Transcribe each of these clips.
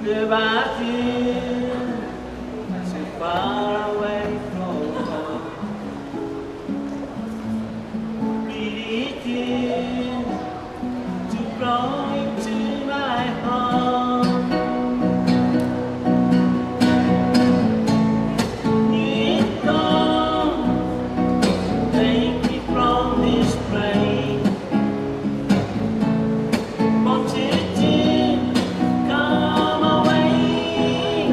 Goodbye, dear, too far away from home. Really, dear, too close into my home. You come, take me from this place. Want you to come away.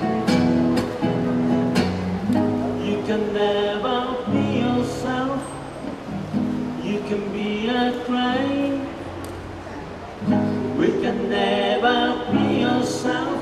You can never be yourself. You can be a crane. We can never be yourself.